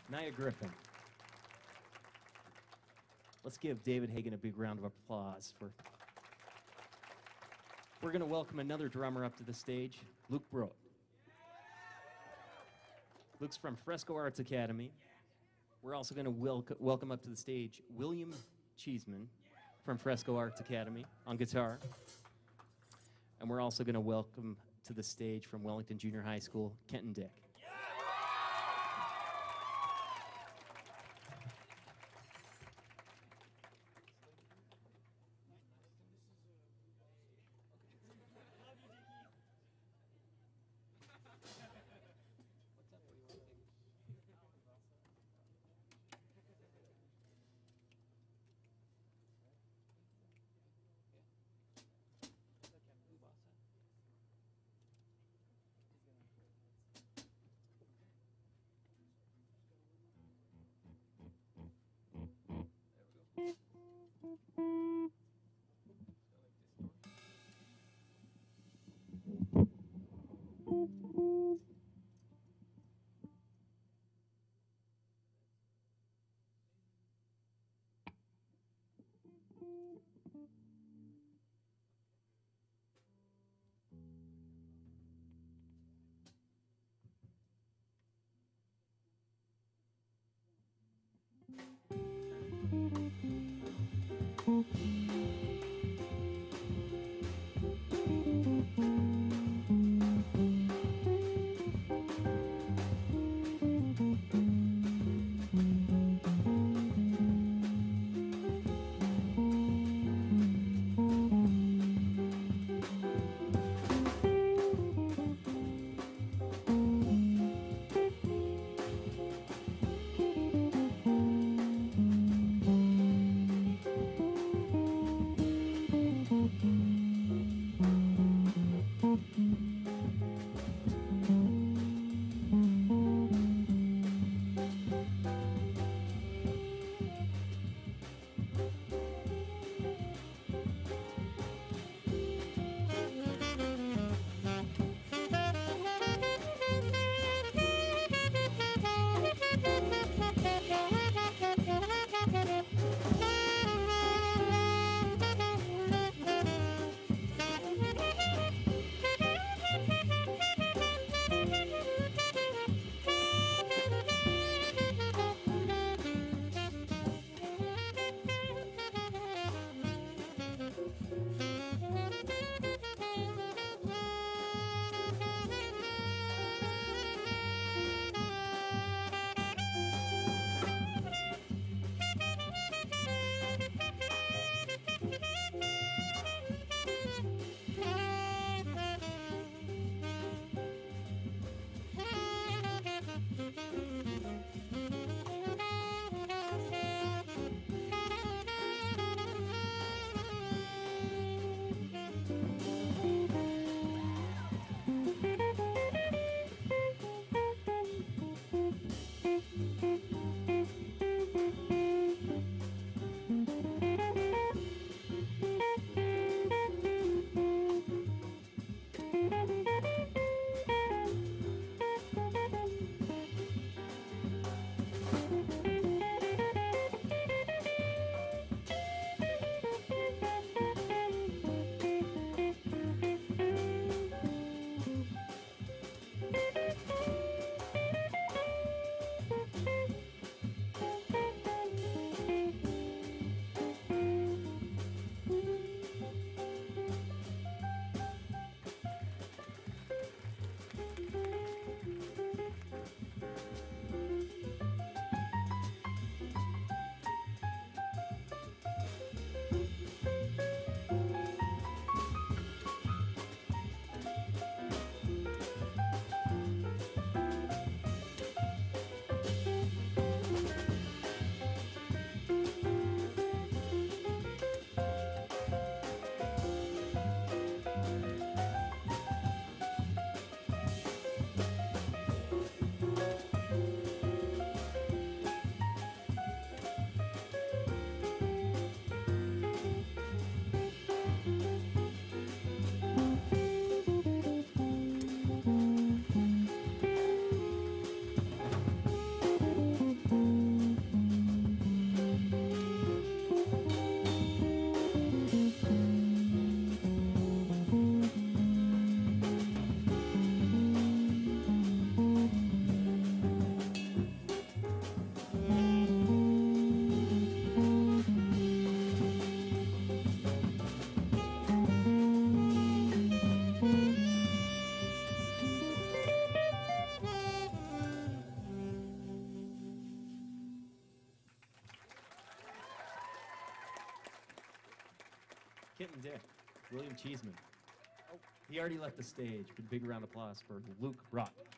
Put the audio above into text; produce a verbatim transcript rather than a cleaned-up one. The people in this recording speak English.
Nia Griffin. Let's give David Hagan a big round of applause for. We're going to welcome another drummer up to the stage, Luke Broad. Luke's from Fresco Arts Academy. We're also going to welcome, welcome up to the stage William Cheeseman from Fresco Arts Academy on guitar. And we're also going to welcome to the stage from Wellington Junior High School, Kenton Dick. Kitten Dick, William Cheeseman. Oh, he already left the stage, but big round of applause for Luke Brock.